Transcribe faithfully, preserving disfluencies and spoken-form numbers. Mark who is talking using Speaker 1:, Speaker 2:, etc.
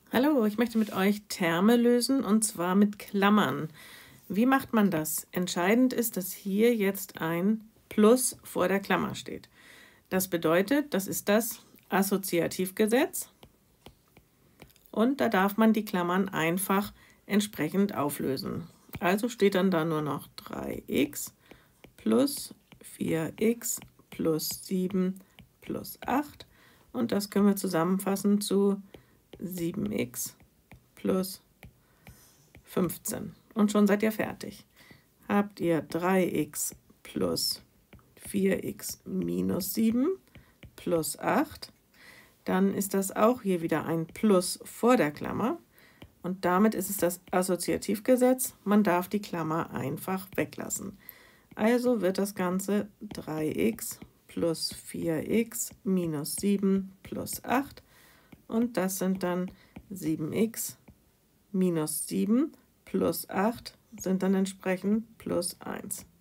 Speaker 1: Hallo, ich möchte mit euch Terme lösen und zwar mit Klammern. Wie macht man das? Entscheidend ist, dass hier jetzt ein Plus vor der Klammer steht. Das bedeutet, das ist das Assoziativgesetz und da darf man die Klammern einfach entsprechend auflösen. Also steht dann da nur noch drei x plus vier x plus sieben plus acht und das können wir zusammenfassen zu sieben x plus fünfzehn. Und schon seid ihr fertig. Habt ihr drei x plus vier x minus sieben plus acht, dann ist das auch hier wieder ein Plus vor der Klammer. Und damit ist es das Assoziativgesetz, man darf die Klammer einfach weglassen. Also wird das Ganze drei x plus vier x minus sieben plus acht. Und das sind dann sieben x minus sieben plus acht sind dann entsprechend plus eins.